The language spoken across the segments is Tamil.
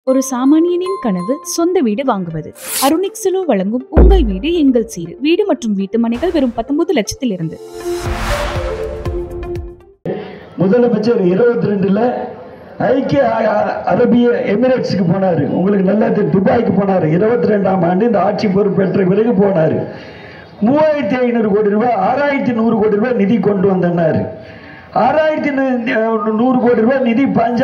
ஒரு சாமானியனின் கனவு சொந்த வீடு வாங்குவது. அருணிக்ஸலோ வழங்கும் உங்கள் வீடு எங்கள் சீடு. வீடு மற்றும் வீட்டு மனைகள் வெறும் 19 லட்சத்தில் இருந்து. முதலமைச்சர் 22ல் ஐக்கிய அரபிய எமிரேட்ஸுக்கு போனார். உங்களுக்கு நல்லா துபாய்க்கு போனார். 22ஆம் ஆண்டு இந்த ஆட்சி பொறுப்பேற்ற பிறகு போனார். 3500 கோடி ரூபாய் 6100 கோடி ரூபாய் நிதி கொண்டு வந்தார். 6100 கோடி ரூபாய் நிதி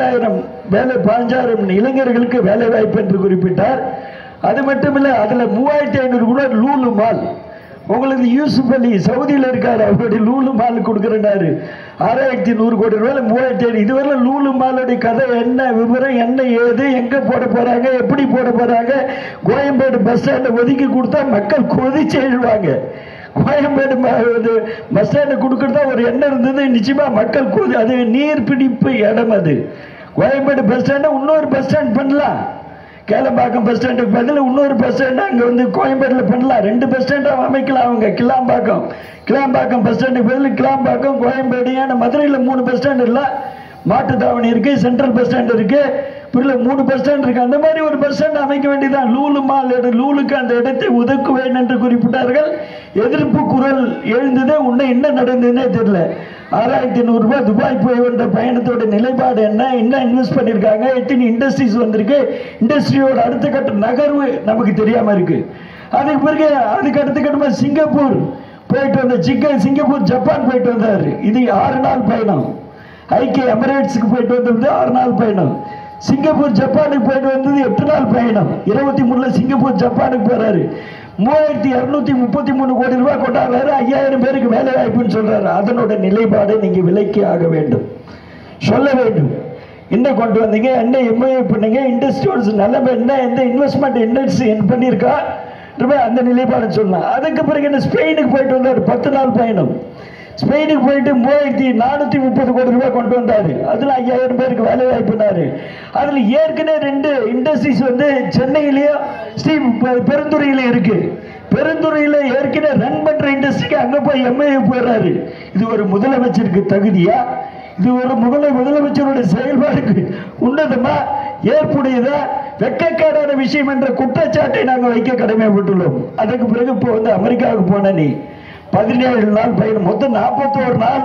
5000 இளைஞர்களுக்கு வேலை வாய்ப்பு என்று குறிப்பிட்டார். அது மட்டுமில்ல, அதுல 3500 கூட லூலு மால், உங்களுக்கு யூசுப் அலி சவுதியில் இருக்காரு, அவருடைய லூலு மால் கொடுக்குறாரு. 6100 கோடி ரூபாய் 3500. இதுவரை லூலு மாலுடைய கதை என்ன, விவரம் என்ன, ஏது, எங்க போட போறாங்க, எப்படி போட போறாங்க. கோயம்பேடு பஸ் ஸ்டாண்டை ஒதுக்கி கொடுத்தா மக்கள் கொதிச்சு எழுவாங்க. கோயம்பேடு பஸ் ஸ்டாண்டு கொடுக்கறதா ஒரு எண்ணம் இருந்தது. நிச்சயமா மக்கள் அது நீர்பிடிப்பு இடம். அது கோயம்பேடு பஸ் ஸ்டாண்டை இன்னொரு பஸ் ஸ்டாண்ட் பண்ணலாம். கேளம்பாக்கம் பஸ் ஸ்டாண்டுக்கு பதில் இன்னொரு பஸ் ஸ்டாண்டு அங்கே கோயம்பேட்டில் பண்ணலாம். 2 பஸ் ஸ்டாண்டாக அமைக்கலாம். அவங்க கிளாம்பாக்கம் பஸ் ஸ்டாண்டுக்கு பதில் கிளாம்பாக்கம், கோயம்பேடு. ஏன்னா மதுரையில் 3 பஸ் ஸ்டாண்டு இல்லை, மாட்டுத்தாவணி இருக்கு, சென்ட்ரல் பஸ் ஸ்டாண்ட் இருக்கு, 3 பஸ் ஸ்டாண்ட் இருக்கு. அந்த மாதிரி ஒரு பஸ் ஸ்டாண்ட் அமைக்க வேண்டியதான். லூலு மால் லூலுக்கு அந்த இடத்தை ஒதுக்குவேன் என்று குறிப்பிட்டார்கள். எதிர்ப்பு குரல் எழுந்ததே. உன்னை என்ன நடந்ததுன்னே தெரியல. 6100 ரூபாய் துபாய் போய் வந்த பயணத்தோட நிலைப்பாடு என்ன இன்வெஸ்ட் பண்ணிருக்காங்க, எத்தனை இண்டஸ்ட்ரீஸ் வந்திருக்கு, இண்டஸ்ட்ரியோட அடுத்த கட்ட நகர்வு நமக்கு தெரியாம இருக்கு. அதுக்கு பிறகு அதுக்கு அடுத்த கட்டமா சிங்கப்பூர் போயிட்டு வந்த சிங்கப்பூர் ஜப்பான் போயிட்டு வந்தாரு. இது 6 நாள் பயணம். ஐக்கிய எமிரேட்ஸுக்கு போயிட்டு வந்தது 6 நாள் பயணம். சிங்கப்பூர் ஜப்பானுக்கு போயிட்டு வந்தது 8 நாள் பயணம். 23ல சிங்கப்பூர் ஜப்பானுக்கு போறாரு. 3233 கோடி ரூபாய் கொண்டாடுறாரு. 5000 பேருக்கு வேலை வாய்ப்புன்னு சொல்றாரு. அதனோட நிலைப்பாடு நீங்க விலக்கி ஆக வேண்டும், சொல்ல வேண்டும். என்ன கொண்டு வந்தீங்க, என்ன எம்ஐ பண்ணீங்க, இண்டஸ்ட்ரியோட நிலைமை என்ன, எந்த இன்வெஸ்ட்மெண்ட் இண்டஸ்ட்ரி பண்ணியிருக்கா, அந்த நிலைப்பாடு சொல்லலாம். அதுக்கு பிறகு என்ன ஸ்பெயினுக்கு போயிட்டு வந்தார். 10 நாள் பயணம். ஸ்பெயினுக்கு போயிட்டு 3430 கோடி ரூபாய் கொண்டு வந்தாரு. அதுல 5000 பேருக்கு வேலை வாய்ப்புனாரு. அதுல ஏற்கனவே 2 இண்டஸ்ட்ரீஸ் சென்னையிலயும் பெருந்துறையில இருக்கு. பெருந்துறையில ஏற்கனவே ரன் பண்ற இண்டஸ்ட்ரிக்கு அங்க போய் எம்ஏ போறாரு. இது ஒரு முதலமைச்சருக்கு தகுதியா? இது ஒரு முதலமைச்சருடைய செயல்பாடுக்கு உன்னதமா ஏற்புடையதா? வெட்கக்கேடான விஷயம் என்ற குற்றச்சாட்டை நாங்கள் வைக்க கடமைப்பட்டுள்ளோம். அதுக்கு பிறகு இப்போ அமெரிக்காவுக்கு போன நீ 17 நாள் பயணம், மொத்தம் 41 நாள்.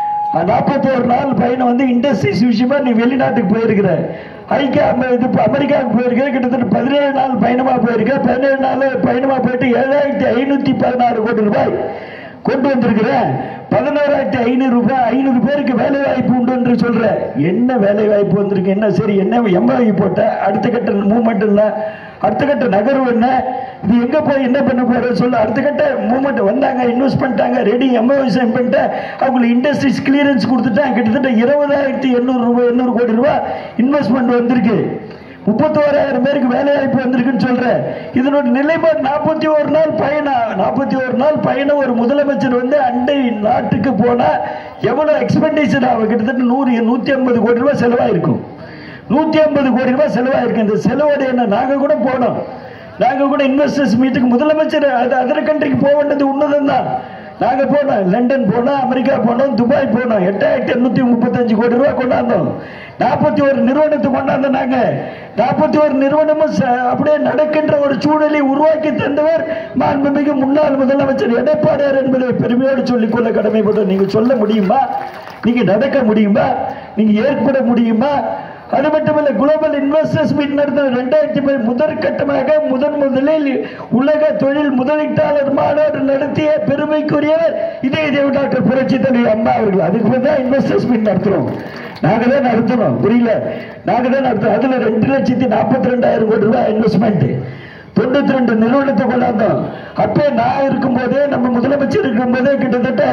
41 நாள் பயணம் இண்டஸ்ட்ரீஸ் விஷயமா நீ வெளிநாட்டுக்கு போயிருக்கிற. அமெரிக்காவுக்கு போயிருக்கிற. கிட்டத்தட்ட 17 நாள் பயணமா போயிருக்க. 17 நாள் பயணமா போயிட்டு 7516 கோடி ரூபாய் கொண்டு வந்திருக்கிற. 11500 ரூபாய் 500 பேருக்கு வேலை வாய்ப்பு உண்டு என்று சொல்ற. என்ன வேலை வாய்ப்பு வந்திருக்கு? என்ன சரி, என்ன எம்ஐ போட்ட? அடுத்த கட்ட மூவ்மெண்ட் இல்லை, அடுத்த கட்ட நகர்வு என்ன? இது எங்க போய் என்ன பண்ண போற சொல்ல. அடுத்த கட்ட மூவ்மெண்ட் வந்தாங்க, இன்வெஸ்ட் பண்ணிட்டாங்க, ரெடி எம்ஐ சைன் பண்ணிட்டு அவங்களுக்கு இண்டஸ்ட்ரீஸ் கிளியரன்ஸ் கொடுத்துட்டாங்க. கிட்டத்தட்ட 20800 கோடி ரூபாய் இன்வெஸ்ட்மெண்ட் வந்திருக்கு. 31000 பேருக்கு வேலை வாய்ப்பு வந்திருக்குன்னு சொல்ற. இதனோட நிலைப்பாடு 41 நாள் பயணம். 41 நாள் பயணம். ஒரு முதலமைச்சர் அண்டை நாட்டுக்கு போனா எவ்வளவு எக்ஸ்பெண்டிச்சர் ஆகும்? கிட்டத்தட்ட 150 கோடி ரூபாய் செலவாயிருக்கும். 150 கோடி ரூபாய் செலவாயிருக்கு. இந்த செலவோட என்ன, நாங்க கூட போனோம். நாங்க கூட இன்வெஸ்டர்ஸ் மீட்டுக்கு முதலமைச்சர் அதர் கண்ட்ரிக்கு போக வேண்டியது உன்னதம் தான். நாங்க போனோம், லண்டன் போனோம், அமெரிக்கா போனோம், துபாய் போனோம். 8835 கோடி ரூபாய் கொண்டாந்தோம். 41 நிறுவனத்தை கொண்டாந்தோம். நாங்க 41 நிறுவனமும் அப்படியே நடக்கின்ற ஒரு சூழலை உருவாக்கி தந்தவர் மாண்புமிகு முன்னாள் முதலமைச்சர் எடப்பாடியார் என்பதை பெருமையோடு சொல்லிக்கொள்ள கடமைப்பட்டோம். நீங்க சொல்ல முடியுமா? நீங்க நடக்க முடியுமா? நீங்க ஏற்பட முடியுமா? அது மட்டுமல்ல, குளோபல் இன்வெஸ்டர்ஸ் மீட் நடந்த 2010 முதற்கட்டமாக முதலில் உலக தொழில் முதலீட்டாளர் மாநாடு நடத்திய பெருமைக்குரியவர் இதே டாக்டர் புரட்சி தலைவர் அம்மா அவர்கள். அதுக்கு தான் இன்வெஸ்டர்ஸ் மீட் நடத்துறோம். நாங்க தான் நடத்தணும், புரியல, நாங்க தான் நடத்துறோம். அதுல 2,42,000 கோடி ரூபாய் இன்வெஸ்ட்மெண்ட். 92 நிறுவனத்தை கொண்டாந்தோம். அப்பே நான் இருக்கும் போதே, நம்ம முதலமைச்சர் இருக்கும் போதே கிட்டத்தட்ட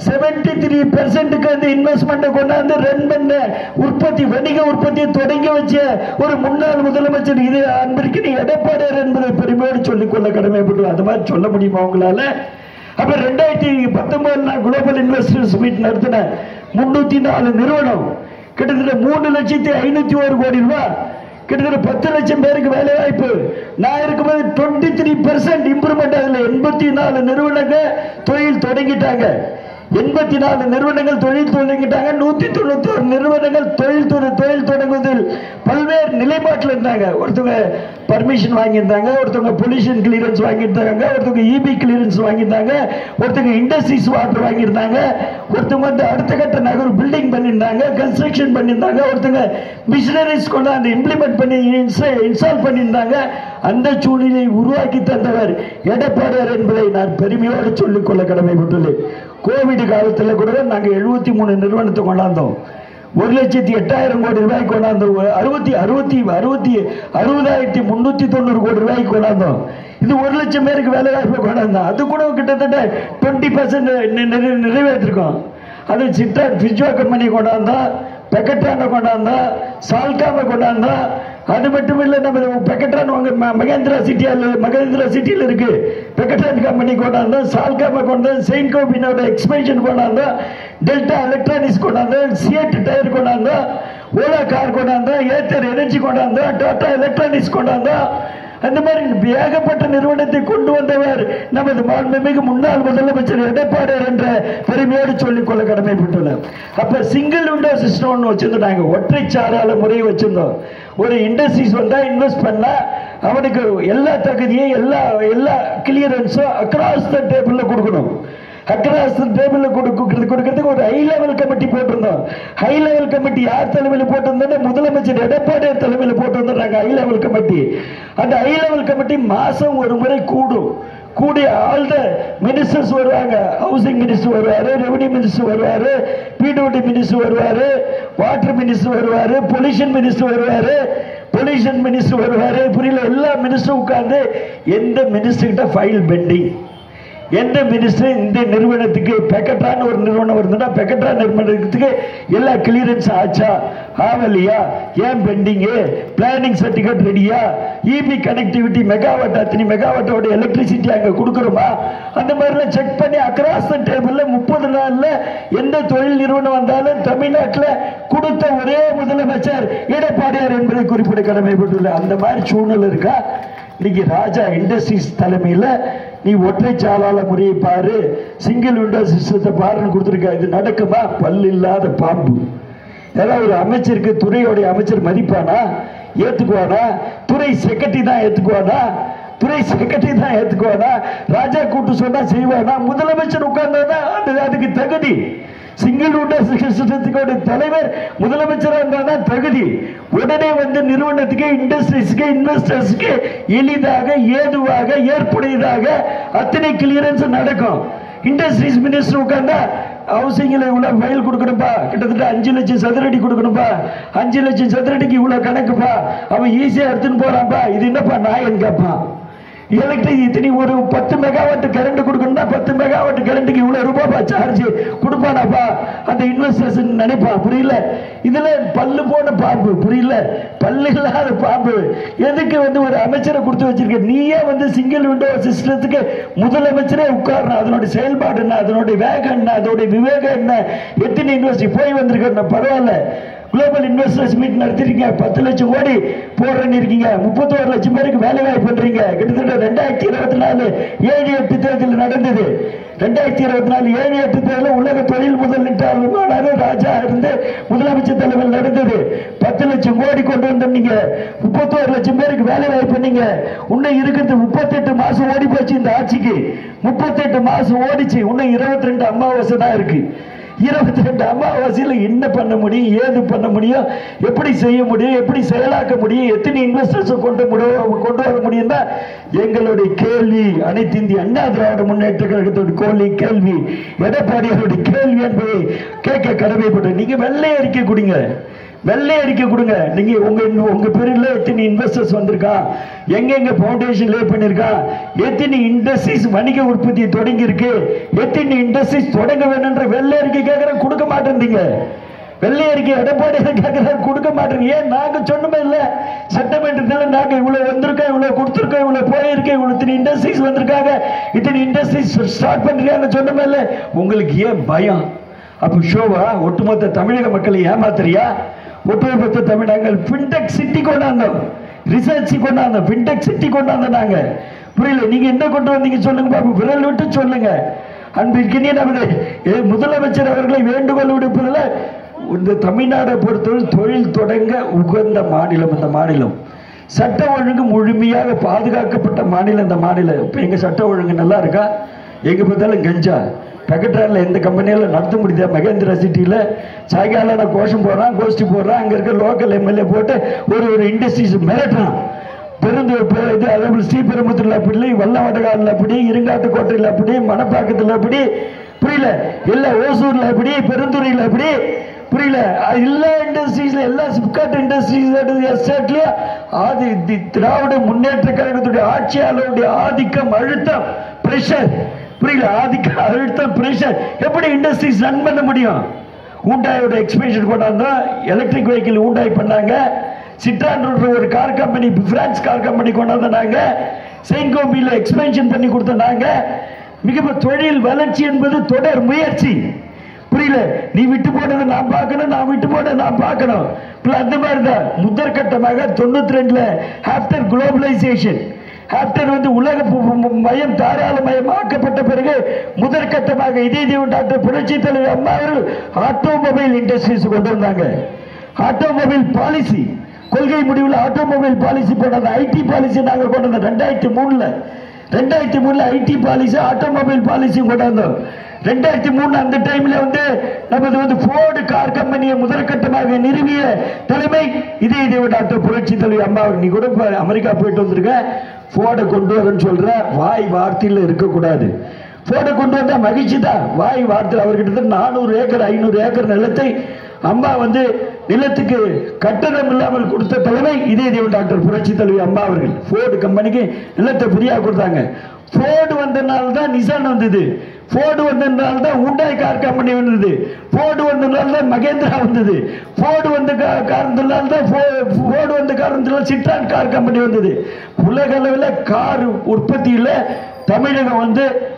73% இன்வெஸ்ட்மெண்ட் கொண்டாந்து ரன் பண்ண உற்பத்தி, வணிக உற்பத்தியை தொடங்கி வச்ச ஒரு முன்னாள் முதலமைச்சர் இது அன்பிற்கு நீ எடப்பாடியார் என்பதை பெருமையோடு சொல்லிக்கொள்ள கடமைப்பட்டு. அது மாதிரி சொல்ல முடியுமா உங்களால? அப்ப 2019 குளோபல் இன்வெஸ்டர்ஸ் மீட் நடத்தின 304 நிறுவனம், கிட்டத்தட்ட 3,501 கோடி ரூபாய், கிட்டத்தட்ட 10 லட்சம் பேருக்கு வேலை வாய்ப்பு. நான் இருக்கும்போது 23% இம்ப்ரூவ்மெண்ட். அதுல 84 நிறுவனங்கள் தொழில் தொடங்கிட்டாங்க. 84 நிறுவனங்கள் தொழில் தொடங்கிட்டாங்க. 191 நிறுவனங்கள் தொழில் தொடங்குவதில் பல்வேறு நிலைப்பாட்டில் இருந்தாங்க. ஒருத்தவங்க பர்மிஷன் வாங்கியிருந்தாங்க, ஒருத்தவங்க பொல்யூஷன் கிளியரன்ஸ் வாங்கியிருந்தாங்க, ஒருத்தவங்க இபி கிளியரன்ஸ் வாங்கியிருந்தாங்க, ஒருத்தவங்க இண்டஸ்ட்ரீஸ் வாட்டர் வாங்கியிருந்தாங்க, ஒருத்தவங்க வந்து அடுத்த கட்ட நகர் பில்டிங் பண்ணியிருந்தாங்க, கன்ஸ்ட்ரக்ஷன் பண்ணியிருந்தாங்க, ஒருத்தவங்க மிஷினரிஸ் கொண்டு அந்த இம்ப்ளிமெண்ட் பண்ணி இன்ஸ்டால் பண்ணியிருந்தாங்க. அந்த சூழ்நிலையை உருவாக்கி தந்தவர் எடப்பாடியார் என்பதை நான் பெருமையோடு சொல்லிக்கொள்ள கடமைப்பட்டுள்ளேன். கோவிட் காலத்தில் கூட நாங்கள் 73 நிறுவனத்தை கொண்டாந்தோம். 1,08,000 கோடி ரூபாய்க்கு கொண்டாந்தோம். 60,390 கோடி ரூபாய்க்கு கொண்டாந்தோம். இது 1 லட்சம் பேருக்கு வேலை வாய்ப்பை கொண்டாந்தோம். அது கூட கிட்டத்தட்ட 20% நிறைவேற்றிருக்கோம். அது சிட்டார் பிஜ்வா கம்பெனி கொண்டாந்தோம், பெக்கட்ரானை கொண்டாந்தோம், சால்காமை கொண்டாந்தோம். அது மட்டும் இல்லை, நம்ம பெக்கட்ரான் மகேந்திரா சிட்டியில் இருக்கு. பெக்கட்ரான் கம்பெனி கொண்டாந்தோம், சால்காமை கொண்டாந்தோம், செயின்கோபினோட எக்ஸ்பென்ஷன் கொண்டாந்தோம், டெல்டா எலக்ட்ரானிக்ஸ் கொண்டாந்தோம், சியட் டயர் கொண்டாந்தோம், ஓலா கார் கொண்டாந்தோம், ஏத்தர் எனர்ஜி கொண்டாந்தோம், டாடா எலக்ட்ரானிக்ஸ் கொண்டாந்தோம். அந்த மாதிரி ஏகப்பட்ட நிறுவனத்தை கொண்டு வந்தவர் நமது மாண்புமிகு முன்னாள் முதலமைச்சர் எடப்பாடியார் என்ற பெருமையோடு சொல்லிக்கொள்ள கடமைப்பட்டுள்ளார். அப்ப சிங்கிள் விண்டோ சிஸ்டம் வச்சிருந்தாங்க, ஒற்றை சாராள முறையை வச்சிருந்தோம். ஒரு இண்டஸ்ட்ரீஸ் வந்தா இன்வெஸ்ட் பண்ணா அவனுக்கு எல்லா தகுதியும் எல்லா கிளியரன்ஸும் அக்ராஸ் த டேபிள்ல கொடுக்கணும். அக்ராஸ் டேபிள் கொடுக்கிறதுக்கு ஒரு ஹை லெவல் கமிட்டி போட்டிருந்தோம். ஹை லெவல் கமிட்டி யார் தலைமையில் போட்டிருந்தோம்? முதலமைச்சர் எடப்பாடியார் தலைமையில் போட்டிருந்தாங்க ஹை லெவல் கமிட்டி. அந்த ஹை லெவல் கமிட்டி மாசம் ஒரு முறை கூடிய ஆல் த மினிஸ்டர்ஸ் வருவாங்க. ஹவுசிங் மினிஸ்டர் வருவாரு, ரெவன்யூ மினிஸ்டர் வருவாரு, பிடபிள்யூடி மினிஸ்டர் வருவாரு, வாட்டர் மினிஸ்டர் வருவாரு, பொல்யூஷன் மினிஸ்டர் வருவாரு, புரியல, எல்லா மினிஸ்டரும் உட்கார்ந்து எந்த மினிஸ்டர் கிட்ட ஃபைல் பெண்டிங், எந்த மினிஸ்டர் இந்த நிறுவனத்துக்கு பெக்கட்ரான் ஒரு நிறுவனம் வருதுன்னா பெக்கட்ரான் நிறுவனத்துக்கு எல்லா கிளியரன்ஸ் ஆச்சா ஆவலியா, ஏன் பெண்டிங், பிளானிங் சர்டிபிகேட் ரெடியா, இபி கனெக்டிவிட்டி மெகாவாட் அத்தனை மெகாவாட்டோட எலக்ட்ரிசிட்டி அங்க கொடுக்கணுமா, அந்த மாதிரிலாம் செக் பண்ணி அக்ராஸ் த டேபிள்ல 30 நாள்ல எந்த தொழில் நிறுவனம் வந்தாலும் தமிழ்நாட்டில் கொடுத்த ஒரே முதலமைச்சர் எடப்பாடியார் என்பதை குறிப்பிட கடமைப்பட்டுள்ள. அந்த மாதிரி சூழ்நிலை இருக்கா? இன்னைக்கு ராஜா இண்டஸ்ட்ரீஸ் தலைமையில் நீ ஒற்றை சாளாள முறையை பாரு, சிங்கிள் விண்டோ சிஸ்டத்தை பாருன்னு கொடுத்துருக்க. இது நடக்குமா? பல்லு இல்லாத பாம்பு. ஏதாவது ஒரு அமைச்சருக்கு துறையோடைய அமைச்சர் மதிப்பானா, ஏத்துக்குவானா? துறை செக்ரட்டரி தான் ஏத்துக்குவானா? ராஜா கூட்டு சொன்னா செய்வானா? முதலமைச்சர் உட்கார்ந்தா அதுக்கு தகுதி. சிங்கிள் விண்டோ சிஸ்டத்துக்கு தலைவர் முதலமைச்சராக இருந்தால்தான் தகுதி. உடனே வந்து நிறுவனத்துக்கு, இண்டஸ்ட்ரீஸ்க்கு, இன்வெஸ்டர்ஸ்க்கு எளிதாக, ஏதுவாக, ஏற்புடையதாக அத்தனை கிளியரன்ஸ் நடக்கும். இண்டஸ்ட்ரீஸ் மினிஸ்டர் உட்கார்ந்தா ஹவுசிங்ல இவ்வளவு ஃபைல் கொடுக்கணும்பா, கிட்டத்தட்ட 5 லட்சம் சதுரடி கொடுக்கணும்பா, 5 லட்சம் சதுரடிக்கு இவ்வளவு கணக்குப்பா, அவன் ஈஸியா எடுத்துன்னு போறான்பா. இது என்னப்பா நாயன் கேட்பான். எலக்ட்ரிசிட்டி ஒரு 10 மெகாவாட் கரண்ட் கொடுக்கணும்னா 10 மெகாவாட் கரண்ட்டுக்கு இவ்வளவு ரூபாய் சார்ஜ் கொடுப்பானாப்பா அந்த இன்வெஸ்டர்ஸ் நினைப்பான். புரியல? இதுல பல்லு போன பாம்பு, புரியல, பல்லு இல்லாத பாம்பு. எதுக்கு வந்து ஒரு அமைச்சரை கொடுத்து வச்சிருக்க? நீயே வந்து சிங்கிள் விண்டோ சிஸ்டத்துக்கு முதலமைச்சரே உட்காரணும். அதனுடைய செயல்பாடு என்ன, அதனுடைய வேகம் என்ன, அதோடைய விவேகம் என்ன, எத்தனை யூனிவர்சிட்டி போய் வந்திருக்க பரவாயில்ல. குளோபல் இன்வெஸ்டர்ஸ் மீட் நடத்திருக்கீங்க, 10 லட்சம் கோடி போடுறேன்னு இருக்கீங்க, 31 லட்சம் பேருக்கு வேலை வாய்ப்பு பண்றீங்க. கிட்டத்தட்ட 2024 7-8 தேர்தல் நடந்தது. 2024 7-8 தேர்தல் உலக தொழில் முதலீட்டாளர் ராஜா இருந்து முதலமைச்சர் தலைமையில் நடந்தது. 10 லட்சம் கோடி கொண்டு வந்தீங்க, 31 லட்சம் பேருக்கு வேலை வாய்ப்பு பண்ணீங்க. இன்னும் இருக்கிறது 38 மாசம் ஓடி போச்சு இந்த ஆட்சிக்கு. 38 மாசம் ஓடிச்சு, இன்னும் 22 அமாவாசை தான் இருக்கு. 22 அமாவாசையில் என்ன பண்ண முடியும், ஏது பண்ண முடியும், எப்படி செய்ய முடியும், எப்படி செயலாக்க முடியும், எத்தனை இன்வெஸ்டர்ஸ் கொண்டு வர முடியும் தான் எங்களுடைய கேள்வி. அனைத்து இந்திய அண்ணா திராவிட முன்னேற்ற கழகத்தோட கேள்வி, எடப்பாடியாருடைய கேள்வி என்பதை கேட்க கடமைப்பட்டு நீங்க வெள்ளை அறிக்கை கொடுங்க, வெள்ளை அறிக்கை கொடுங்க. நீங்க உங்க பேரில் எத்தனை இன்வெஸ்டர்ஸ் வந்திருக்கா, எங்க பவுண்டேஷன் லே பண்ணிருக்கா, எத்தனை இண்டஸ்ட்ரீஸ் வணிக உற்பத்தி தொடங்கி இருக்கு, எத்தனை இண்டஸ்ட்ரீஸ் தொடங்க வேணும்ன்ற வெள்ளை அறிக்கை கேட்கற கொடுக்க மாட்டேன்றீங்க. வெள்ளை அறிக்கை எடப்பாடி கேட்கற கொடுக்க மாட்டேங்க. ஏன்? நாங்க சொன்னமே இல்ல, சட்டமன்றத்தில் நாங்க இவ்வளவு வந்திருக்கோம், இவ்வளவு கொடுத்திருக்கோம், இவ்வளவு போயிருக்கோம், இவ்வளவு இத்தனை இண்டஸ்ட்ரீஸ் வந்திருக்காங்க, இத்தனை இண்டஸ்ட்ரீஸ் ஸ்டார்ட் பண்றாங்க சொன்னமே இல்ல. உங்களுக்கு ஏன் பயம்? அப்ப ஷோவா? ஒட்டுமொத்த தமிழக மக்களை ஏமாத்துறியா? ஒட்டுமொத்த தமிழங்கள் பின்டெக் சிட்டி கொண்டாந்தோம், ரிசர்ச் கொண்டாந்தோம், பின்டெக் சிட்டி கொண்டாந்தோம் நாங்க. புரியல? நீங்க என்ன கொண்டு வந்தீங்க சொல்லுங்க பாபு, விரல் விட்டு சொல்லுங்க. அன்பிற்கினிய நமது முதலமைச்சர் அவர்களை வேண்டுகோள் விடுப்பதில் இந்த தமிழ்நாடை பொறுத்தவரை தொழில் தொடங்க உகந்த மாநிலம் இந்த மாநிலம். சட்ட ஒழுங்கு முழுமையாக பாதுகாக்கப்பட்ட மாநிலம் இந்த மாநிலம். இப்போ எங்கள் சட்ட ஒழுங்கு நல்லா இருக்கா? எங்கே பார்த்தாலும் கஞ்சா பக்கெட்ரானில் எந்த கம்பெனியில் நடத்த முடியுதா? மகேந்திரா சிட்டியில் சாயங்காலம் கோஷம் போடுறான், கோஷ்டி போடுறான், அங்கே இருக்க லோக்கல் எம்எல்ஏ போட்டு ஒரு இண்டஸ்ட்ரீஸ் மிரட்டுறான். இது அதேபோல் ஸ்ரீபெரும்புத்தூரில் அப்படி, வல்லவடகாலில் அப்படி, இருங்காட்டுக்கோட்டையில் அப்படி, மணப்பாக்கத்தில் அப்படி, புரியல, எல்லா ஓசூரில் அப்படி, பெருந்துறையில் அப்படி, புரியல, எல்லா இண்டஸ்ட்ரீஸ்ல, எல்லா சிப்காட் இண்டஸ்ட்ரீஸ் எஸ்டேட்லயும் ஆதி திராவிட முன்னேற்ற கழகத்துடைய ஆட்சியாளருடைய ஆதிக்கம், அழுத்தம், பிரஷர், புரியல, ஆதிக்கம், அழுத்தம், பிரஷர். எப்படி இண்டஸ்ட்ரீஸ் ரன் பண்ண முடியும்? ஹூண்டாயோட எக்ஸ்பென்ஷன் கொண்டாந்தோம், எலக்ட்ரிக் வெஹிக்கிள் ஹூண்டாய் பண்ணாங்க. சிட்ரான் ஒரு car company, France car company கொண்டாந்தாங்க. செயின்கோம்பியில எக்ஸ்பென்ஷன் பண்ணி கொடுத்தாங்க. மிக தொழில் வளர்ச்சி என்பது தொடர் முயற்சி. புரியல, நீ விட்டு போனதை நான் பார்க்கணும், நான் விட்டு போனதை நான் பார்க்கணும். அந்த மாதிரி தான் முதற்கட்டமாக 92ல ஆஃப்டர் குளோபலைசேஷன், ஆஃப்டர் உலக மயம் தாராளமயம் ஆக்கப்பட்ட பிறகு முதற்கட்டமாக இதே டாக்டர் புரட்சி தலைவர் அம்மா அவர்கள் ஆட்டோமொபைல் இண்டஸ்ட்ரீஸ் கொண்டு வந்தாங்க. ஆட்டோமொபைல் பாலிசி கொள்கை முடிவில் ஆட்டோமொபைல் பாலிசி போனது. ஐடி பாலிசி நாங்கள் கொண்டு வந்தோம் 2003ல ஐடி பாலிசி, ஆட்டோமொபைல் பாலிசி கொண்டாந்தோம். 2003 அந்த டைம்ல நமது போர்டு கார் கம்பெனியை முதற்கட்டமாக நிறுவிய தலைமை இதே டாக்டர் புரட்சி தலைவர் அம்மா. நீ கூட அமெரிக்கா போயிட்டு வந்திருக்க, போர்டை கொண்டு வரன்னு சொல்ற, வாய் வார்த்தையில் இருக்கக்கூடாது. போர்டை கொண்டு வந்தா மகிழ்ச்சி தான், வாய் வார்த்தையில். அவர்கிட்ட 400 ஏக்கர் 500 ஏக்கர் நிலத்தை அம்மா நிலத்துக்கு கட்டணம் இல்லாமல் கொடுத்த தலைமை இதே டாக்டர் புரட்சி தலைவர் அம்மா அவர்கள். போர்டு கம்பெனிக்கு நிலத்தை ஃப்ரீயா கொடுத்தாங்க. போர்டு வந்தனால தான் நிசான் வந்தது, போர்டு வந்தனால தான் ஹூண்டாய் கார் கம்பெனி வந்தது, போர்டு வந்தனால தான் மகேந்திரா வந்தது, போர்டு வந்த காரணத்தினால தான் போர்டு வந்த காரணத்தினால சிட்ரான் கார் கம்பெனி வந்தது. உலக அளவில் கார் உற்பத்தியில் தமிழகம்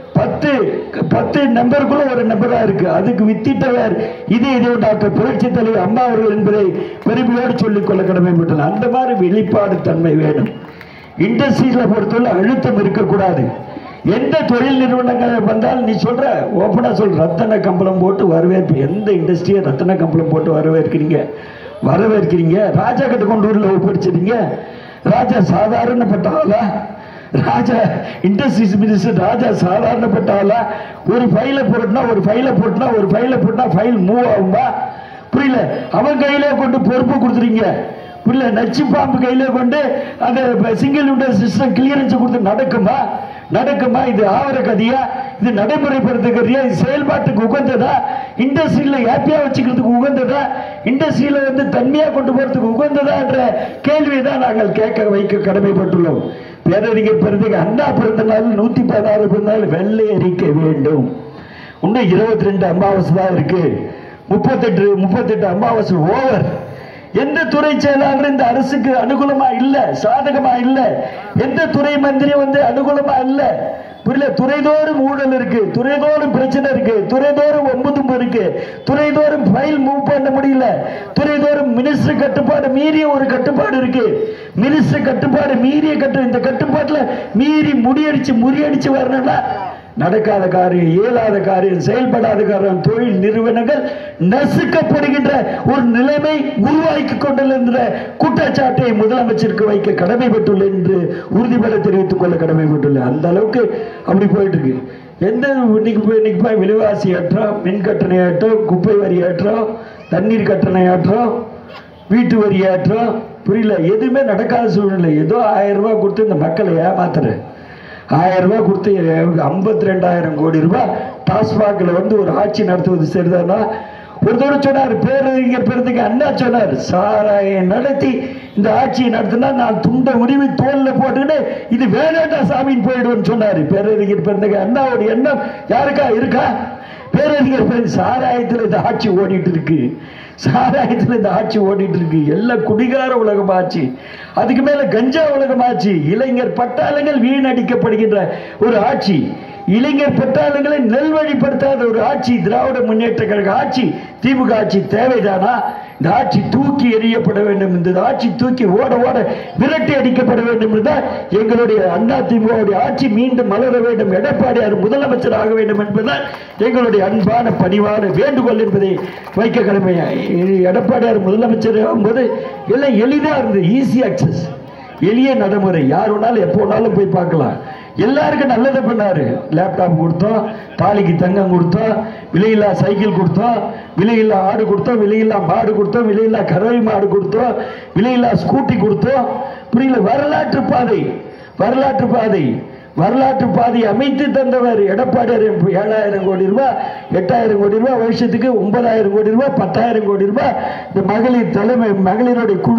10 நம்பருக்குள்ள ஒரு நம்பரா இருக்கு. அதுக்கு வித்திட்டவர் இதே டாக்டர் புரட்சி தலைவர் அம்மா அவர்கள் என்பதை பெருமையோடு சொல்லிக் கொள்ள கடமைப்பட்டது. அந்த மாதிரி வெளிப்பாடு தன்மை வேணும். இண்டஸ்ட்ரீஸ்ல பொறுத்தவரை அழுத்தம் இருக்கக்கூடாது. எந்த தொழில் நிறுவனங்கள் வந்தாலும் நீ சொல்ற ஓப்பனா சொல், ரத்தன கம்பளம் போட்டு வரவேற்பு. எந்த இண்டஸ்ட்ரியை ரத்தன கம்பளம் போட்டு வரவேற்கிறீங்க? ராஜா கிட்ட கொண்டு ஊர்ல ஒப்படைச்சிருங்க. ராஜா சாதாரணப்பட்ட ஆளா? ராஜா இண்டஸ்ட்ரீஸ் மினிஸ்டர் ராஜா சாதாரணப்பட்ட ஆளா? ஒரு ஃபைலை போட்டுனா ஃபைல் மூவ் ஆகும்பா? புரியல, அவன் கையிலே கொண்டு பொறுப்பு கொடுத்துறீங்க. புரியல, நச்சு பாம்பு கையில கொண்டு அந்த சிங்கிள் விண்டோ சிஸ்டம் கிளியரன்ஸ் கொடுத்து நடக்குமா? இது ஆவர கதையா? இது நடைமுறைப்படுத்துகிறியா? இது செயல்பாட்டுக்கு உகந்ததா? இண்டஸ்ட்ரியில ஹாப்பியா வச்சுக்கிறதுக்கு உகந்ததா? இண்டஸ்ட்ரியில தன்மையா கொண்டு போறதுக்கு உகந்ததா என்ற கேள்வியை தான் நாங்கள் கேட்க வைக்க கடமைப்பட்டுள்ளோம். பேரறிஞர் பிறந்தக்கு அண்ணா பிறந்த நாள் 116 பிறந்த நாள் வெள்ளை அறிக்க வேண்டும். இன்னும் 22 அமாவாசை தான் இருக்கு. 38 அமாவாசை ஓவர். எந்த துறை செயலாளர் இந்த அரசுக்கு அனுகூலமா இல்ல, சாதகமா இல்ல. எந்த துறை மந்திரி அனுகூலமா இல்ல. புரியல, துறைதோறும் ஊழல் இருக்கு, துறைதோறும் பிரச்சனை இருக்கு, துறைதோறும் ஒம்புதும்பு இருக்கு, துறைதோறும் ஃபைல் மூவ் பண்ண முடியல, துறைதோறும் மினிஸ்டர் கட்டுப்பாடு மீறிய ஒரு கட்டுப்பாடு இருக்கு. மினிஸ்டர் கட்டுப்பாடு மீறிய இந்த கட்டுப்பாட்டுல மீறி முறியடிச்சு வரணும்னா நடக்காத காரியம், இயலாத காரியம், செயல்படாத காரியம். தொழில் நிறுவனங்கள் நசுக்கப்படுகின்ற ஒரு நிலைமை உருவாக்கி கொண்டிருந்த குற்றச்சாட்டை முதலமைச்சருக்கு வைக்க கடமைப்பட்டுள்ளேன் என்று உறுதிபட தெரிவித்துக் கொள்ள கடமைப்பட்டுள்ளேன். அந்த அளவுக்கு அப்படி போயிட்டு இருக்கு. எந்த இன்னைக்கு போய் விலைவாசி ஏற்றம், மின் கட்டணை ஏற்றம், குப்பை வரி ஏற்றம், தண்ணீர் கட்டணை ஏற்றம், வீட்டு வரி ஏற்றம், புரியல, எதுவுமே நடக்காத சூழ்நிலை. ஏதோ 1000 ரூபாய் கொடுத்து இந்த மக்களை ஏமாத்துறேன். 1000 ரூபாய் கொடுத்து 52,000 கோடி ரூபாய் டாஸ்மாக்ல ஒரு ஆட்சி நடத்துவது சரிதானா? ஒரு தடவை சொன்னார் பேரறிஞர் பிறந்தக்கு அண்ணா சொன்னார், சாராயம் நடத்தி இந்த ஆட்சியை நடத்தினா நான் துண்ட உரிமை தோல்ல போட்டுன்னு இது வேணாண்டா சாமின்னு போயிடுவேன்னு சொன்னாரு பேரறிஞர் பிறந்தக்கு. அண்ணாவுடைய எண்ணம் யாருக்கா இருக்கா? பேரறிஞர் பிறந்த சாராயத்தில் இந்த ஆட்சி ஓடிட்டு இருக்கு. எல்லாம் குடிகார உலகமாச்சு, அதுக்கு மேல கஞ்சா உலகமாச்சு. இளைஞர் பட்டாளங்கள் வீணடிக்கப்படுகின்ற ஒரு ஆட்சி, இளைஞர் பட்டாளங்களை நல்வழிப்படுத்தாத ஒரு ஆட்சி திராவிட முன்னேற்ற கழக ஆட்சி, திமுக ஆட்சி தேவைதானா? இந்த ஆட்சி தூக்கி எறியப்பட வேண்டும், இந்த ஆட்சி தூக்கி ஓட ஓட விரட்டி அடிக்கப்பட வேண்டும் என்றுதான் எங்களுடைய அதிமுகவுடைய ஆட்சி மீண்டும் மலர வேண்டும், எடப்பாடியார் முதலமைச்சர் ஆக வேண்டும் என்பதுதான் எங்களுடைய அன்பான பணிவான வேண்டுகோள் என்பதை வைக்க கடமை. எடப்பாடியார் முதலமைச்சர் ஆகும்போது எல்லாம் எளிதாக இருந்தது, ஈஸி ஆக்சஸ், எளிய நடைமுறை, யார் வேணாலும் எப்போ வேணாலும் போய் பார்க்கலாம். எல்லாருக்கும் நல்லதை பண்ணாரு. லேப்டாப் கொடுத்தோம், தாலிக்கு தங்கம் கொடுத்தோம், விலையில்லா சைக்கிள் கொடுத்தோம், விலையில்லா ஆடு கொடுத்தோம், விலையில்லா மாடு கொடுத்தோம், விலையில்லா கறவை மாடு கொடுத்தோம், விலையில்லா ஸ்கூட்டி கொடுத்தோம். புரியல, வரலாற்று பாதை, வரலாற்று பாதை, வரலாற்று பாதை அமைத்து தந்தவர் எடப்பாடியார். 7,000 கோடி ரூபாய், 8,000 கோடி ரூபாய், வருஷத்துக்கு 9,000 கோடி ரூபாய், 10,000 கோடி ரூபாய் இந்த மகளிர் தலைமை, மகளிருடைய குழு,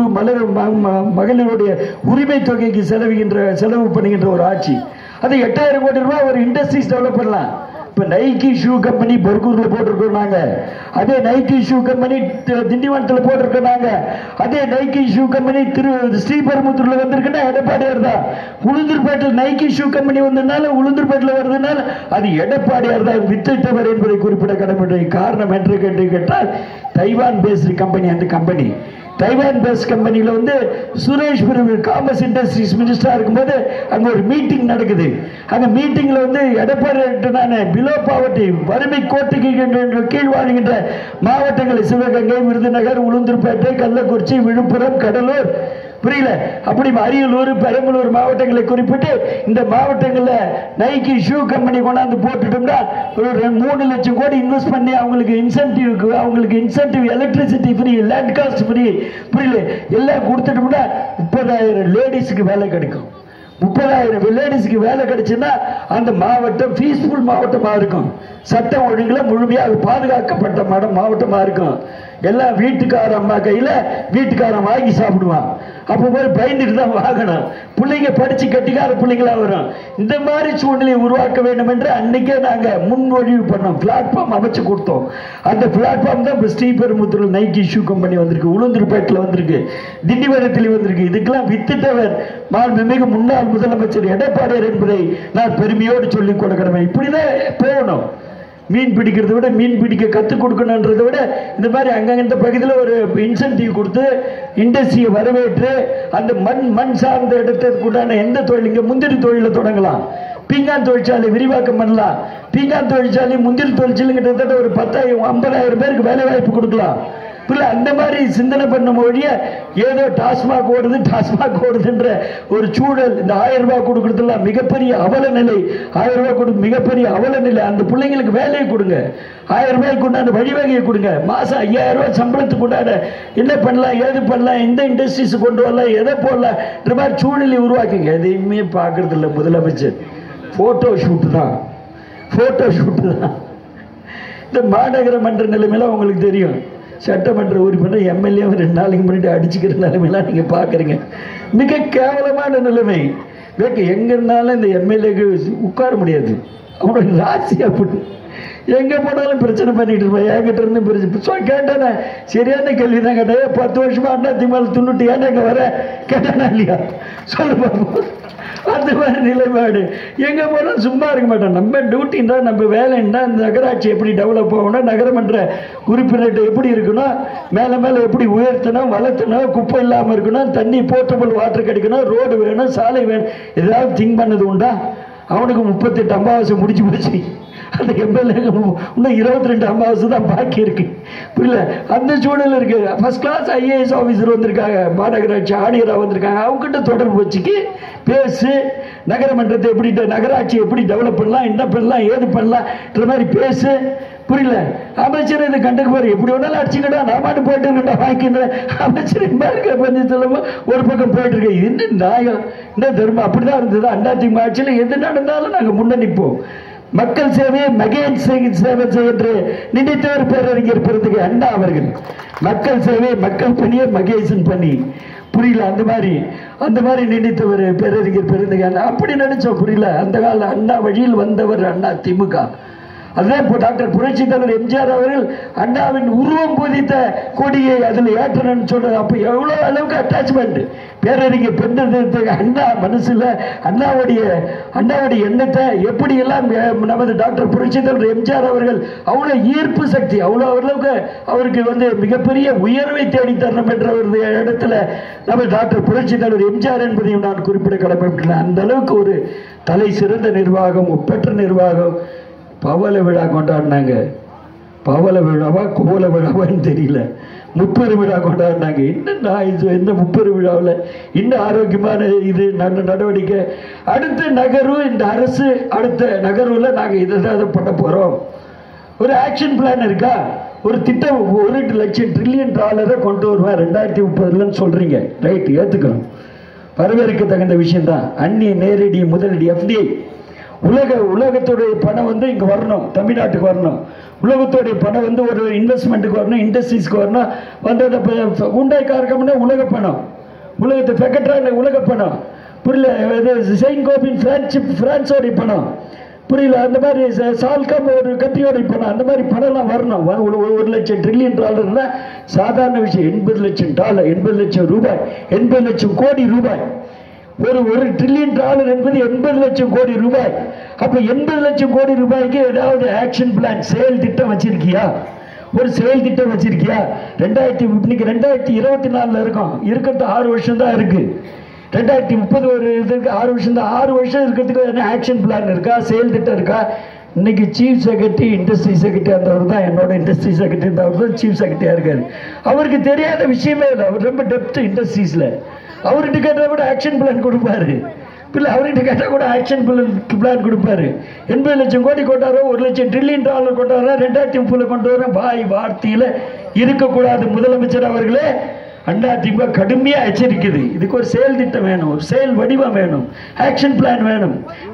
மகளிருடைய உரிமை தொகைக்கு செலவு பண்ணுகின்ற ஒரு ஆட்சி. அது 8,000 கோடி ரூபாய் ஒரு இண்டஸ்ட்ரீஸ் டெவலப் பண்ணலாம். இப்போ நைக்கி ஷூ கம்பெனி பர்கூரில் போட்டிருக்கோம் நாங்கள், அதே நைக்கி ஷூ கம்பெனி திண்டிவனத்தில் போட்டிருக்கோம் நாங்கள், அதே நைக்கி ஷூ கம்பெனி ஸ்ரீபெரும்புத்தூரில் வந்திருக்குன்னா எடப்பாடியார் தான். உளுந்தூர்பேட்டில் நைக்கி ஷூ கம்பெனி வந்ததுனால, உளுந்தூர்பேட்டில் வருதுனால அது எடப்பாடியார் தான் வித்திட்டவர் என்பதை குறிப்பிட கடமை. காரணம் என்று கேட்டால் தைவான் பேஸ்டு கம்பெனி. அந்த கம்பெனி தைவான் பேஸ் கம்பெனியில் வந்து சுரேஷ் பிரபு காமர்ஸ் இண்டஸ்ட்ரீஸ் மினிஸ்டரா இருக்கும்போது அங்கே ஒரு மீட்டிங் நடக்குது. அந்த மீட்டிங்கில் வந்து எடப்பாடி நான் பிலோ பாவர்ட்டி, வறுமை கோட்டுக்கு கீழ் வாழ்கின்ற மாவட்டங்கள் சிவகங்கை, விருதுநகர், உளுந்தூர்பேட்டை, கள்ளக்குறிச்சி, விழுப்புரம், கடலூர், புரியல, அப்படி அரியலூர், பெரம்பலூர் மாவட்டங்களை குறிப்பிட்டு இந்த மாவட்டங்களில் நைக்கி ஷூ கம்பெனி கொண்டாந்து போட்டுட்டோம்னா ஒரு 3 லட்சம் கோடி இன்வெஸ்ட் பண்ணி அவங்களுக்கு incentive electricity free, land cost free, புரியல, எல்லாம் கொடுத்துட்டோம்னா 30,000 லேடிஸுக்கு வேலை கிடைக்கும். 30,000 லேடிஸுக்கு வேலை கிடைச்சுன்னா அந்த மாவட்டம் பீஸ்ஃபுல் மாவட்டமாக இருக்கும், சட்டம் ஒழுங்குல முழுமையாக பாதுகாக்கப்பட்ட மாவட்டமாக இருக்கும். எல்லாம் வீட்டுக்கார அம்மா கையில் வீட்டுக்காரன் வாங்கி சாப்பிடுவான். அப்போ போய் பயந்துட்டு தான் வாங்கணும். பிள்ளைங்க படிச்சு கட்டிக்கார பிள்ளைங்களா வரும். இந்த மாதிரி சூழ்நிலையை உருவாக்க வேண்டும் என்று அன்னைக்கே நாங்கள் முன்மொழிவு பண்ணோம், பிளாட்ஃபார்ம் அமைச்சு கொடுத்தோம். அந்த பிளாட்ஃபார்ம் தான் இப்போ ஸ்ரீபெரும்புத்தூரில் நைக்கி ஷூ கம்பெனி வந்திருக்கு, உளுந்தூர்பேட்டில் வந்திருக்கு, திண்டிவனத்தில் வந்திருக்கு. இதுக்கெல்லாம் வித்திட்டவர் மாண்புமிகு முன்னாள் முதலமைச்சர் எடப்பாடியார் என்பதை நான் பெருமையோடு சொல்லிக் கொடுக்கிறேன். இப்படிதான் போகணும். மீன் பிடிக்கிறத விட மீன் பிடிக்க கற்றுக் கொடுக்கணுன்றதை விட இந்த மாதிரி அங்கங்க இந்த பகுதியில் ஒரு இன்சென்டிவ் கொடுத்து இண்டஸ்ட்ரியை வரவேற்று அந்த மண் சார்ந்த இடத்திற்குண்டான எந்த தொழில், இங்கே முந்திரி தொழிலை தொடங்கலாம், பீங்கான் தொழிற்சாலை விரிவாக்கம் பண்ணலாம். பீங்கான் தொழிற்சாலை, முந்திரி தொழிற்சாலை கிட்டத்தட்ட ஒரு 10,000-50,000 பேருக்கு வேலை வாய்ப்பு கொடுக்கலாம். அந்த மாதிரி சிந்தனை பண்ண மொழிய ஏதோ டாஸ்மாக் ஓடுதுன்ற ஒரு சூழல். இந்த 1000 ரூபாய் கொடுக்கறதுல மிகப்பெரிய அவல நிலை, 1000 ரூபாய் கொடுத்து மிகப்பெரிய அவல நிலை. அந்த பிள்ளைங்களுக்கு வேலையை கொடுங்க, 1000 ரூபாய்க்கு உண்டான வழிவகையை கொடுங்க. மாசம் 5,000 ரூபாய் சம்பளத்துக்கு உண்டான என்ன பண்ணலாம், ஏது பண்ணலாம், எந்த இண்டஸ்ட்ரீஸ் கொண்டு வரலாம், எதை போடலாம், இந்த மாதிரி சூழ்நிலை உருவாக்குங்க. எதையுமே பார்க்கறது இல்லை முதலமைச்சர். போட்டோ ஷூட்டு தான். இந்த மாநகர மன்ற நிலைமையெல்லாம் உங்களுக்கு தெரியும். சட்டமன்ற உறுப்பினர் எம்எல்ஏ 2 நாளைக்கு முன்னாடி அடிச்சுக்கிற நிலைமையெல்லாம் நீங்கள் பார்க்குறீங்க. மிக கேவலமான நிலைமை. எங்கே இருந்தாலும் இந்த எம்எல்ஏக்கு உட்கார முடியாது, அவனோட ராசி அப்படி. எங்கே போனாலும் பிரச்சனை பண்ணிட்டு இருப்பேன். என்கிட்ட இருந்து பிரச்சனை கேட்டானே, சரியான கேள்வி தான் கேட்டேன். 10 வருஷமா அதிமுக துண்ணுட்டு ஏன்னா இங்கே வர கேட்டானா இல்லையா சொல்லு பார்ப்போம். அந்த மாதிரி நிலைப்பாடு. எங்கே போனாலும் சும்மா இருக்க மாட்டோம். நம்ம டியூட்டின்னா, நம்ம வேலைன்னா இந்த நகராட்சி எப்படி டெவலப் ஆகணும், நகரமன்ற உறுப்பினர்கிட்ட எப்படி இருக்கணும், மேலே மேலே எப்படி உயர்த்தணும், வளர்த்தணும், குப்பை இல்லாமல் இருக்கணும், தண்ணி போர்ட்டபிள் வாட்டர் கிடைக்கணும், ரோடு வேணும், சாலை வேணும், ஏதாவது திங்க் பண்ணது உண்டா? அவனுக்கு 38 அமாவாசை முடிச்சு அந்த எம்எல்ஏ இன்னும் 22 அமாவாசை தான் பாக்கி இருக்கு. புரியல, அந்த சூழல் இருக்கு. ஃபர்ஸ்ட் கிளாஸ் IAS ஆஃபீஸர் வந்திருக்காங்க, மாநகராட்சி ஆணையராக வந்திருக்காங்க. அவங்ககிட்ட தொடர்பு வச்சுக்கி பேசு, நகரமன்றத்தை எப்படி, நகராட்சி எப்படி டெவலப் பண்ணலாம், என்ன பண்ணலாம், ஏது பண்ணலாம்ன்ற மாதிரி பேசு. புரியல, அமைச்சர் இதை கண்டுக்கு பாரு, எப்படி வேணாலும் அடிச்சுக்கடா, நாமாட்டு போயிட்டு இருக்கா வாங்கிக்கிறேன். அமைச்சர் பஞ்சத்தலமும் ஒரு பக்கம் போயிட்டு இருக்கு. என்ன நியாயம், என்ன தர்மம்? அப்படிதான் இருந்தது அதிமுக ஆட்சியில். எது நடந்தாலும் நாங்கள் முன்ன நிற்போம். மக்கள் சேவையை மகேன் சேவை செய்கின்ற நினைத்தவர் பேரறிஞர் பெருந்தகை அண்ணா அவர்கள். மக்கள் சேவை, மக்கள் பணியை மகேசன் பணி. புரியல, அந்த மாதிரி நினைத்தவர் பேரறிஞர் பெருந்தகை அண்ணா. அப்படி நினைச்சோம். புரியல, அந்த கால அண்ணா வழியில் வந்தவர் அண்ணா திமுக. அதுதான் இப்போ டாக்டர் புரட்சி தலைவர் எம்ஜிஆர் அவர்கள் அண்ணாவின் உருவம் பொதித்த கொடியை அதில் ஏற்றணும்னு சொல்றது. அப்போ எவ்வளோ அளவுக்கு அட்டாச்மெண்ட் பேரறிஞர் பெண்ணுக்கு அண்ணா மனசுல அண்ணாவுடைய எண்ணத்தை எப்படியெல்லாம் நமது டாக்டர் புரட்சி தலைவர் எம்ஜிஆர் அவர்கள் அவ்வளோ ஈர்ப்பு சக்தி, அவ்வளோ அளவுக்கு அவருக்கு மிகப்பெரிய உயர்வை தேடி தரணும் என்ற ஒரு இடத்துல நம்ம டாக்டர் புரட்சி தலைவர் எம்ஜிஆர் என்பதையும் நான் குறிப்பிட கடமைப்பட்டுள்ளேன். அந்த அளவுக்கு ஒரு தலை சிறந்த நிர்வாகம், ஒப்பற்ற நிர்வாகம். பவள விழா கொண்டாடினாங்க. பவள விழாவா கோல விழாவான்னு தெரியல, முப்பெரு விழா கொண்டாடினாங்க. இந்த முப்பெரு விழாவில் இன்னும் ஆரோக்கியமான இது நடவடிக்கை. அடுத்த நகர்வு இந்த அரசு அடுத்த நகர்வில் நாங்கள் இதை தான் பண்ண போகிறோம். ஒரு ஆக்ஷன் பிளான் இருக்கா? ஒரு திட்டம் $1 லட்சம் ட்ரில்லியன் கொண்டு வருவேன் 2030 சொல்றீங்க. ரைட், ஏத்துக்கணும், வரவேற்க தகுந்த விஷயம் தான். அந்நிய நேரடி முதலீடு FDI, உலகத்துடைய பணம் இங்க வரணும், தமிழ்நாட்டுக்கு வரணும். உலகத்துடைய பணம் ஒரு இன்வெஸ்ட்மெண்ட்டுக்கு வரணும், இண்டஸ்ட்ரீஸ்க்கு வரணும். உண்டாய் காரகம்னா உலக பணம், உலகத்தை பெக்கட்ரான உலக பணம், புரியல? செயின்ட் கோபின் பிரான்ஸோடைய பணம், புரியல? அந்த மாதிரி சால்காம் ஒரு கண்ட்ரியோட பணம், அந்த மாதிரி பணம்லாம் வரணும். $1 லட்சம் ட்ரில்லியன் சாதாரண விஷயம். $80 லட்சம், $80 லட்சம் ரூபாய், 80 லட்சம் கோடி ரூபாய். ஒரு ட்ரில்லியன் என்பது 80 லட்சம் கோடி ரூபாய். அப்ப 80 லட்சம் கோடி ரூபாய்க்கு ஏதாவது ஆக்ஷன் பிளான், செயல் திட்டம் வச்சிருக்கியா? ஒரு செயல் திட்டம் வச்சிருக்கியா? இன்னைக்கு 2024 இருக்கோம், இருக்கிறது 6 வருஷம் தான் இருக்கு. 2030 ஒரு இதுக்கு 6 வருஷம் தான். 6 வருஷம் இருக்கிறதுக்கு என்ன ஆக்ஷன் பிளான் இருக்கா? செயல் திட்டம் இருக்கா? இன்னைக்கு சீஃப் செக்ரட்டரி, இண்டஸ்ட்ரி செக்ரட்டரி இருந்தவர் தான், என்னோட இண்டஸ்ட்ரி செக்ரட்டரி இருந்தவர் தான் சீஃப் செக்ரட்டரியா இருக்காரு. அவருக்கு தெரியாத விஷயமே இல்லை. அவர் ரொம்ப டெப்த் இண்டஸ்ட்ரீஸ்ல. அவர்கிட்ட கேட்டால் கூட ஆக்ஷன் பிளான் கொடுப்பாரு. இல்லை, அவர்கிட்ட கேட்டால் கூட ஆக்ஷன் பிளான் கொடுப்பாரு. 80 லட்சம் கோடி கொண்டாரோ, $1 லட்சம் ட்ரில்லியன் கொண்டாரோ, 2030 கொண்டு வர வாய் வார்த்தையில இருக்கக்கூடாது. முதலமைச்சர் அவர்களே, அதிமுக கடுமையா எச்சரிக்குது. இதுக்கு ஒரு செயல் திட்டம் வேணும், ஒரு செயல் வடிவம் வேணும், ஆக்ஷன் பிளான் வேணும்.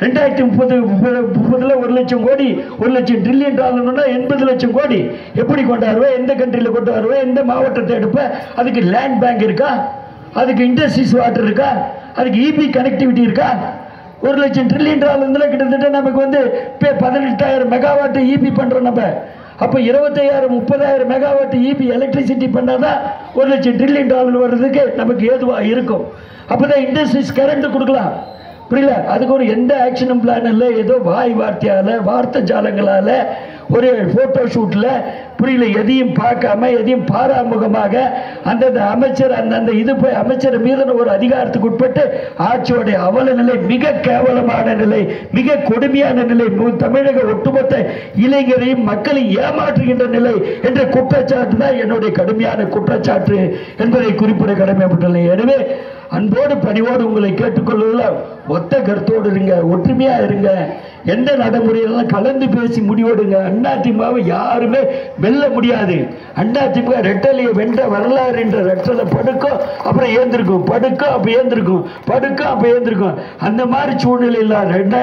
2030 $1 லட்சம் கோடி, $1 லட்சம் ட்ரில்லியன் 80 லட்சம் கோடி எப்படி கொண்டாடுவேன்? எந்த கண்ட்ரியில் கொண்டு வருவேன்? எந்த மாவட்டத்தை எடுப்பேன்? அதுக்கு லேண்ட் பேங்க் இருக்கா? அதுக்கு இண்டஸ்ட்ரீஸ் வாட்டர் இருக்கா? அதுக்கு இபி கனெக்டிவிட்டி இருக்கா? $1 லட்சம் ட்ரில்லியன் கிட்டத்தட்ட நமக்கு 18,000 மெகாவாட் இபி பண்றோம் நம்ம. அப்ப 25,000-30,000 மெகாவாட் இபி எலக்ட்ரிசிட்டி பண்ணாதான் $1 லட்சம் ட்ரில்லியன் வர்றதுக்கு நமக்கு ஏதுவா இருக்கும். அப்பதான் இண்டஸ்ட்ரீஸ் கரண்ட் கொடுக்கலாம். புரியல? அதுக்கு ஒரு எந்த ஆக்ஷனும் பிளான் இல்லை. ஏதோ வாய் வார்த்தையால, வார்த்தை ஜாலங்களால, ஒரு போட்டோ ஷூட்ல, புரியல, எதையும் பார்க்காம, எதையும் பாராமுகமாக அந்தந்த அமைச்சர் அந்தந்த இது போய் அமைச்சர் மீதான ஒரு அதிகாரத்துக்கு உட்பட்டு ஆட்சியோடைய அவல நிலை, மிக கேவலமான நிலை, மிக கொடுமையான நிலை, தமிழக ஒட்டுமொத்த இளைஞரையும் மக்களையும் ஏமாற்றுகின்ற நிலை என்ற குற்றச்சாட்டு தான் என்னுடைய கடுமையான குற்றச்சாட்டு என்பதை குறிப்பிட கடமைப்பட்டுள்ளேன். எனவே அன்போடு பணிவோடு உங்களை கேட்டுக்கொள்வதில் ஒத்த கருத்தோடு இருங்க, ஒற்றுமையா இருங்க. எந்த நடைமுறையெல்லாம் கலந்து பேசி முடிவெடுங்க. அதிமுகவை யாருமே வெல்ல முடியாது. அதிமுக ரெட்டலையை வென்ற வரலாறு என்ற ரெட்டலை படுக்கும், அப்புறம் ஏந்திருக்கும், படுக்கும், அப்ப ஏந்திருக்கும், படுக்கும், அப்ப ஏந்திருக்கும். அந்த மாதிரி சூழ்நிலையில்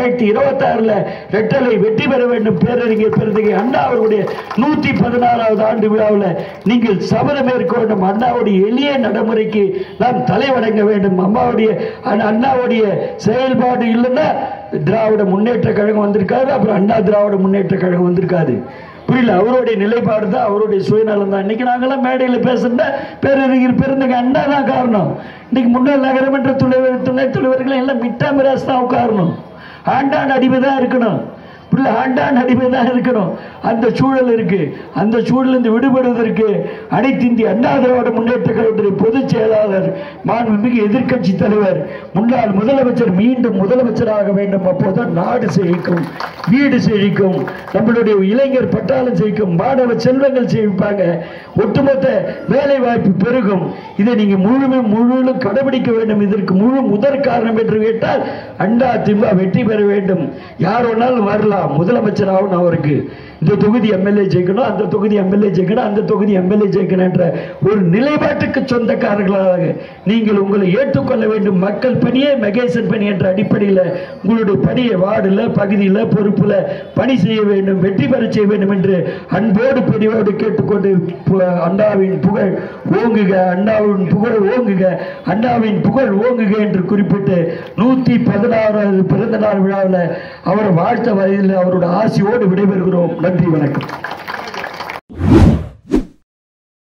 2026 ரெட்டலை வெற்றி பெற வேண்டும். பேரறிஞர் பெருந்தகை அண்ணா அவருடைய 114வது ஆண்டு விழாவில் நீங்கள் சபதம் ஏற்க வேண்டும். அண்ணாவுடைய எளிய நடைமுறைக்கு நாம் தலைவணங்க வேண்டும். அண்ணாவுடைய செயல்பாடு இல்லைன்னா திராவிட முன்னேற்ற கழகம் வந்திருக்காரு, அப்புறம் அண்ணா திராவிட முன்னேற்ற கழகம் வந்திருக்காது. புரியல? அவருடைய நிலைப்பாடு தான், அவருடைய சுயநலம் தான். இன்னைக்கு நாங்களாம் மேடையில் பேசுறத பேரறிஞர் பெருந்தகை அண்ணா தான் காரணம். இன்னைக்கு முன்னாள் நகரமன்ற துணைத் தலைவர்கள் எல்லாம் மிட்டா மிராஸ் தான் உட்காரணும், ஆண்டான் அடிமை தான் இருக்கணும், ஆண்டான் அடிமை தான் இருக்கணும். அந்த சூழல் இருக்கு. அந்த சூழலிருந்து விடுபடுவதற்கு அனைத்து இந்திய அண்ணா திராவிட முன்னேற்ற கழகத்துடைய பொதுச் செயலாளர், மாண்புமிகு எதிர்க்கட்சி தலைவர், முன்னாள் முதலமைச்சர் மீண்டும் முதலமைச்சராக வேண்டும். அப்போதுதான் நாடு செழிக்கும், வீடு செழிக்கும், நம்மளுடைய இளைஞர் பட்டாளம் செழிக்கும், மாணவ செல்வங்கள் செழிப்பாங்க, ஒட்டுமொத்த வேலை வாய்ப்பு பெருகும். இதை நீங்க முழுவதும் கடைபிடிக்க வேண்டும். இதற்கு முழு முதற் காரணம் என்று கேட்டால் அதிமுக வெற்றி பெற வேண்டும். யார் வேணாலும் வரலாம், முதலமைச்சர் ஆகணும். அவருக்கு இந்த தொகுதி எம்எல்ஏ ஜெயிக்கணும், அந்த தொகுதி எம்எல்ஏ ஜெயிக்கணும், அந்த தொகுதி எம்எல்ஏ ஜெயிக்கணும் என்ற ஒரு நிலைப்பாட்டுக்கு சொந்தக்காரர்களாக நீங்கள் உங்களை ஏற்றுக்கொள்ள வேண்டும். மக்கள் பணியே மகேசன் பணி என்ற அடிப்படையில் உங்களுடைய பணியை வார்டில், பகுதியில், பொறுப்புல பணி செய்ய வேண்டும், வெற்றி பெற செய்ய வேண்டும் என்று அன்போடு பணியோடு கேட்டுக்கொண்டு அண்ணாவின் புகழ் ஓங்குக, அண்ணாவின் புகழ் ஓங்குக, அண்ணாவின் புகழ் ஓங்குக என்று குறிப்பிட்டு 116வது பிறந்த நாள் விழாவில் அவரை வாழ்த்த வயதில் அவருடைய ஆசையோடு விடைபெறுகிறோம். நன்றி, வணக்கம்.